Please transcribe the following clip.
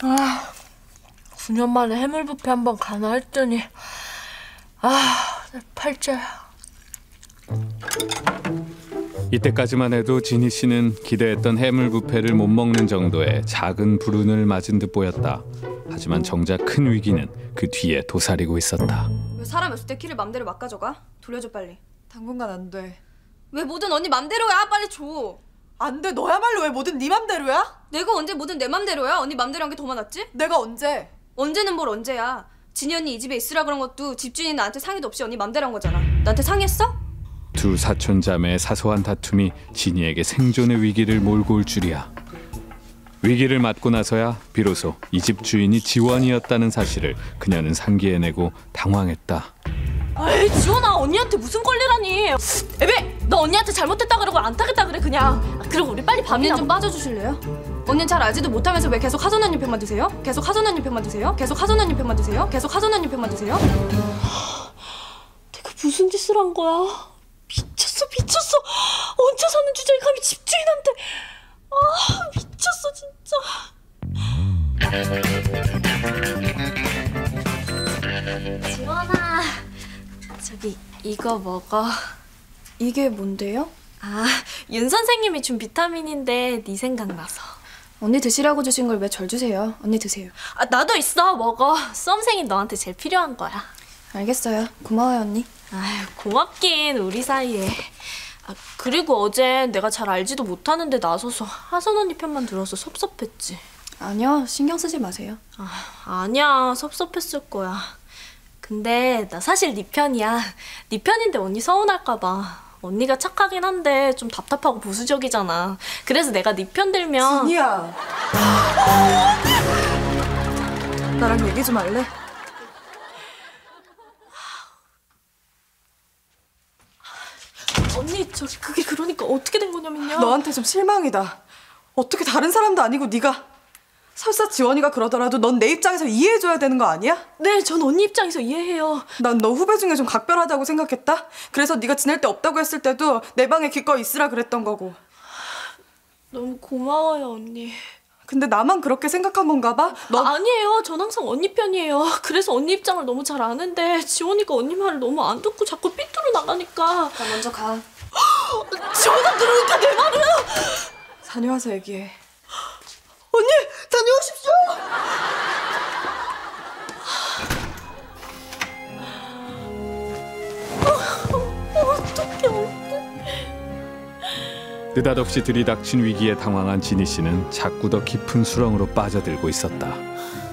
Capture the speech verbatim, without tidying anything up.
아, 구 년 만에 해물 뷔페 한번 가나 했더니 아, 내 팔자야. 이때까지만 해도 지니 씨는 기대했던 해물 뷔페를 못 먹는 정도의 작은 불운을 맞은 듯 보였다. 하지만 정작 큰 위기는 그 뒤에 도사리고 있었다. 왜 사람 없을 때 키를 맘대로 막 가져가? 돌려줘 빨리. 당분간 안 돼. 왜 뭐든 언니 맘대로야. 빨리 줘. 안 돼. 너야말로 왜 뭐든 네 맘대로야? 내가 언제 뭐든 내 맘대로야? 언니 맘대로 한 게 더 많았지? 내가 언제? 언제는 뭘 언제야. 진이 언니 이 집에 있으라 그런 것도 집주인이 나한테 상의도 없이 언니 맘대로 한 거잖아. 나한테 상의했어? 두 사촌자매의 사소한 다툼이 진이에게 생존의 위기를 몰고 올 줄이야. 위기를 맞고 나서야 비로소 이 집 주인이 지원이었다는 사실을 그녀는 상기해내고 당황했다. 아이, 지원아, 언니한테 무슨 권리라니. 에베, 너 언니한테 잘못했다 그러고 안 타겠다 그래 그냥. 아, 그리고 우리 빨리 밥이나 언니는 좀 빠져주실래요? 언니는 잘 알지도 못하면서 왜 계속 하선 언니 편만 드세요? 계속 하선 언니 편만 드세요? 계속 하선 언니 편만 드세요? 계속 하선 언니 편만 드세요? 내가 무슨 짓을 한 거야? 미쳤어 미쳤어. 얹혀 사는 주제에 감히 집주인한테. 아, 미쳤어 진짜. 지원아, 저기 이거 먹어. 이게 뭔데요? 아, 윤 선생님이 준 비타민인데 네 생각나서. 언니 드시라고 주신 걸 왜 절 주세요? 언니 드세요. 아, 나도 있어. 먹어. 수험생인 너한테 제일 필요한 거야. 알겠어요. 고마워요 언니. 아유, 고맙긴 우리 사이에. 아, 그리고 어제 내가 잘 알지도 못하는데 나서서 하선 언니 편만 들어서 섭섭했지. 아니요. 신경 쓰지 마세요. 아, 아니야. 섭섭했을 거야. 근데 나 사실 네 편이야. 네 편인데 언니 서운할까 봐. 언니가 착하긴 한데 좀 답답하고 보수적이잖아. 그래서 내가 네 편 들면. 진이야. 나랑 얘기 좀 할래? 언니, 저 그게 그러니까 어떻게 된 거냐면요. 너한테 좀 실망이다. 어떻게 다른 사람도 아니고 네가 설사 지원이가 그러더라도 넌 내 입장에서 이해해줘야 되는 거 아니야? 네, 전 언니 입장에서 이해해요. 난 너 후배 중에 좀 각별하다고 생각했다. 그래서 네가 지낼 데 없다고 했을 때도 내 방에 기꺼이 있으라 그랬던 거고. 너무 고마워요, 언니. 근데 나만 그렇게 생각한 건가 봐? 넌... 아, 아니에요. 전 항상 언니 편이에요. 그래서 언니 입장을 너무 잘 아는데 지원이가 언니 말을 너무 안 듣고 자꾸 삐뚤어 나가니까. 나 먼저 가. 지원아, 그러니까 내 말은. 다녀와서 얘기해. 언니, 다녀오십시오. 어떡해, 어떡해. 느닷없이 들이닥친 위기에 당황한 지니 씨는 자꾸 더 깊은 수렁으로 빠져들고 있었다.